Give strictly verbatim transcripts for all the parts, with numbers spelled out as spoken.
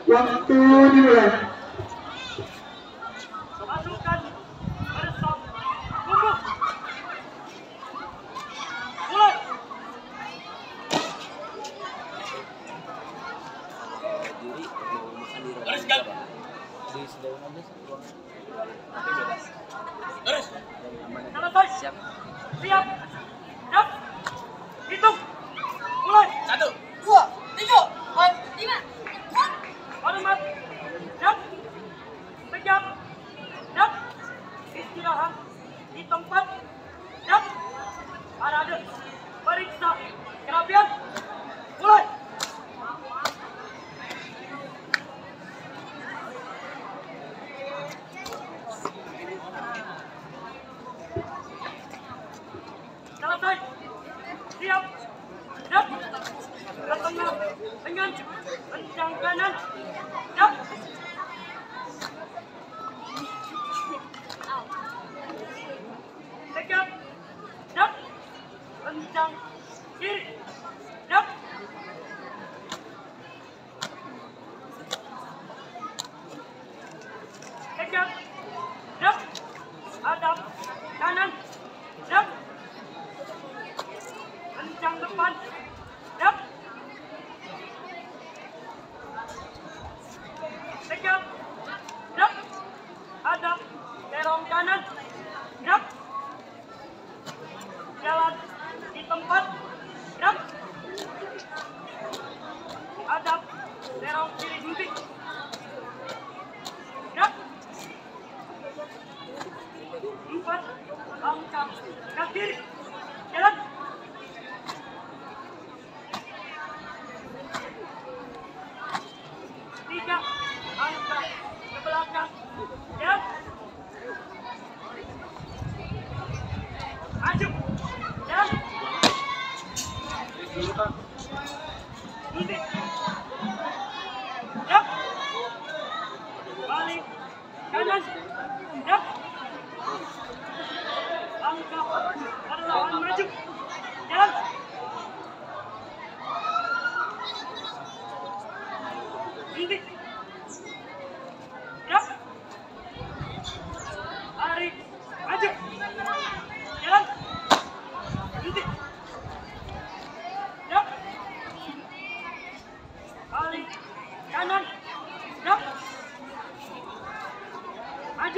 Waktu dimulai. Pasukan bersam kumpul. Mulai. Gariskan. Garis. Selesai. Siap. Siap. Siap. Hitung. Mulai. Satu, dua, tiga, empat, lima. Hormat. Siap. Tegap. Siap. Istirahat di tempat. Siap. Parade. Periksa kerapian. Mulai. Selesai. Siap. Siap. Ke tengah dengan rencang kanan. Siap. Tegap. Siap. Rencang kiri. Siap. Tegap. Siap. Hadap kanan. Siap. Rencang depan. Siap. Tegap. Siap. Hadap terong kanan. Siap. Jalan di tempat. Siap. Hadap terong kiri gunting. Siap. Empat langkah ke kiri. Jalan. Tiga langkah ke belakang. Jalan. Maju. Jalan. Gunting. Siap. Balik kanan. Siap. Langkah perlahan maju. Jalan. Gunting. Siap. Tarik. Maju. Jalan. Gunting. Siap. Balik kanan. Siap. Maju.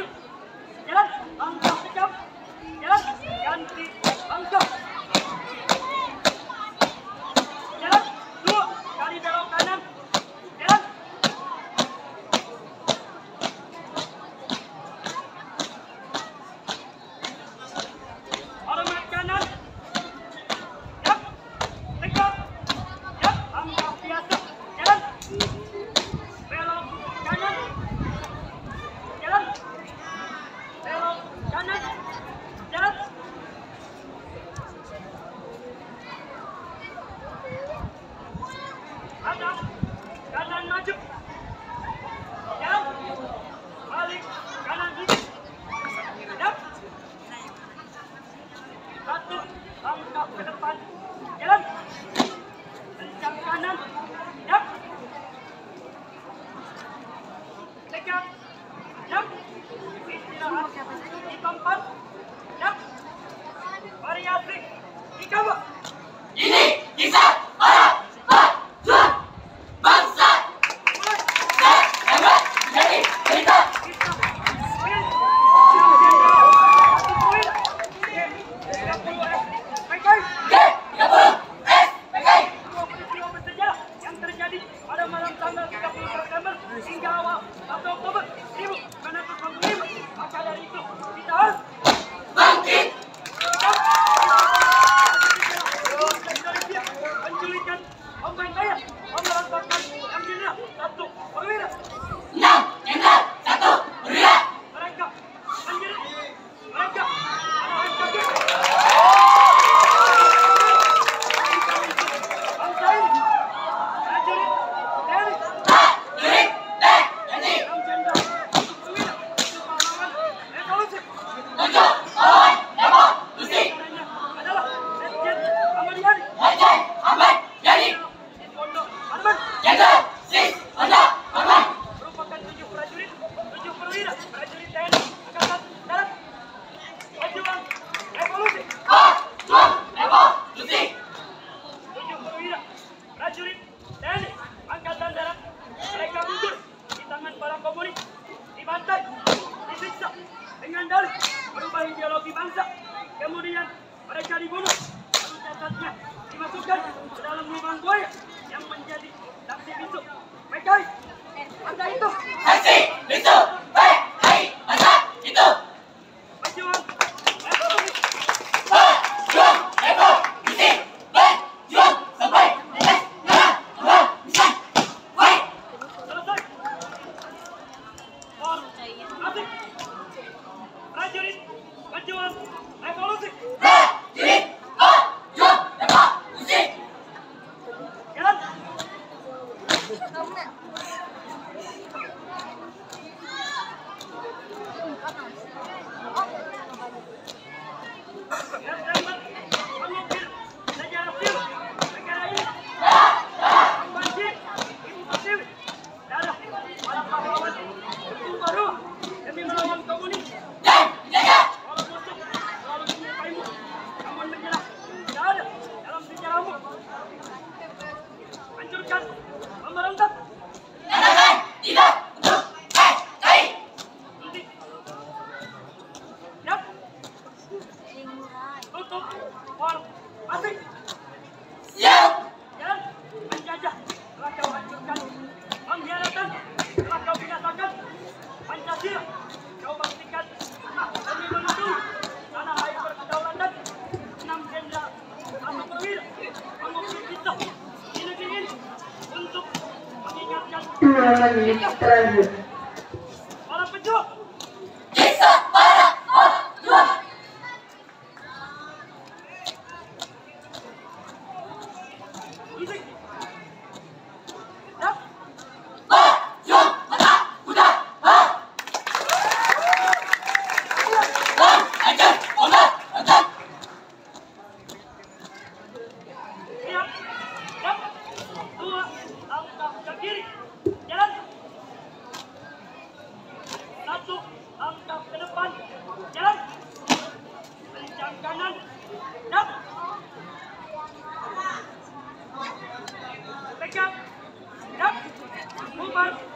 Hancurkan pemberontak. Tidak untuk P K I. Henti. Siap. Tutup. Formasi. Siap. Jalan. Penjajah telah kau hancurkan. Pengkhianatan telah kau binasakan. Pancasila kau bangkitkan. Demi menuntut tanah air berkedaulatan. Enam jenderal atau perwira mengukir kita di negeri ini untuk mengingatkan Dua menit terakhir. para pejuang. Kisah para pejuang. Musik. Siap. Pejuang mata utara. Bang hancur pemberontak. Siap. Siap. Dua langkah ke kiri. Jalan. Satu langkah ke depan. Jalan. Kencang kanan. Siap. Pegang. Siap. Bubar.